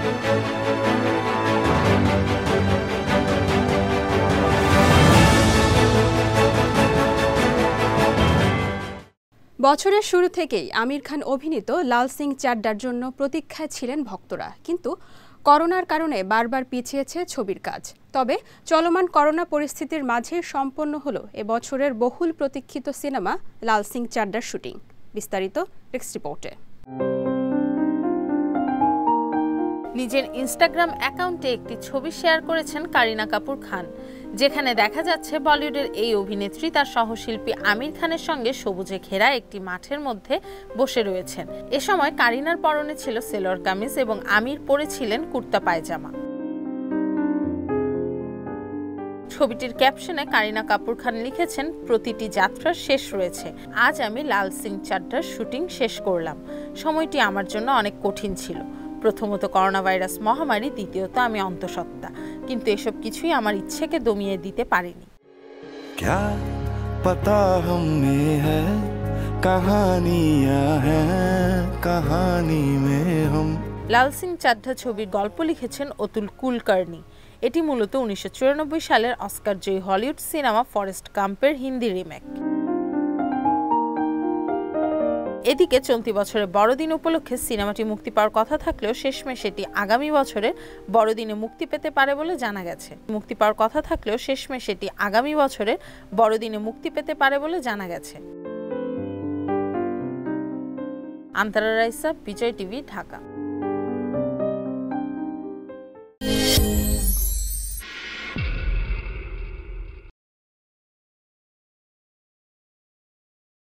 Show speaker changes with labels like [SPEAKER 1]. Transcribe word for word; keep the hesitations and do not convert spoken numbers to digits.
[SPEAKER 1] বছরের শুরু থেকেই আমির খান অভিনীত লাল সিং চাড্ডার জন্য প্রতীক্ষায় ছিলেন ভক্তরা, কিন্তু করোনার কারণে বারবার পিছিয়েছে ছবির কাজ। তবে চলমান করোনা পরিস্থিতির মাঝে সম্পন্ন হলো এবছরের বহুল প্রতীক্ষিত সিনেমা লাল সিং চাড্ডার শুটিং। বিস্তারিত টেক্সট রিপোর্টে।
[SPEAKER 2] নিজের ইনস্টাগ্রাম অ্যাকাউন্টে একটি ছবি শেয়ার করেছেন কারিনা কাপুর খান, যেখানে দেখা যাচ্ছে বলিউডের এই অভিনেত্রী তার সহশিল্পী আমির খানের সঙ্গে সবুজে ঘেরা একটি মাঠের মধ্যে বসে রয়েছেন। এ সময় কারিনার পরনে ছিল সেলোয়ার কামিজ এবং আমির পরেছিলেন কুর্তা পায়জামা। ছবিটির ক্যাপশনে কারিনা কাপুর খান লিখেছেন, প্রতিটি যাত্রার শেষ রয়েছে। আজ আমি লাল সিং চাড্ডার শুটিং শেষ করলাম। সময়টি আমার জন্য অনেক কঠিন ছিল। প্রথমত করোনা ভাইরাস মহামারী, দ্বিতীয়ত আমি অন্তঃসত্ত্বা, কিন্তু এসব কিছুই আমার ইচ্ছেকে দমিয়ে দিতে পারেনি।
[SPEAKER 3] क्या पता हम में है कहानियां हैं कहानी में हम।
[SPEAKER 2] লাল সিং চাড্ডা ছবির গল্প লিখেছেন অতুল কুলকার্নি। এটি মূলত উনিশশো চুরানব্বই সালের অস্কার জয়ী হলিউড সিনেমা ফরেস্ট গাম্পের হিন্দি রিমেক। এদিকে চলতি বছরের বড়দিন উপলক্ষে সিনেমাটি মুক্তি পাওয়ার কথা থাকলেও শেষমেশ এটি আগামী বছরের বড়দিনে মুক্তি পেতে পারে বলে জানা গেছে মুক্তি পাওয়ার কথা থাকলেও শেষমেশ এটি আগামী বছরের বড়দিনে মুক্তি পেতে পারে বলে জানা গেছে। আন্তরা রাইসা, বিজয় টিভি, ঢাকা।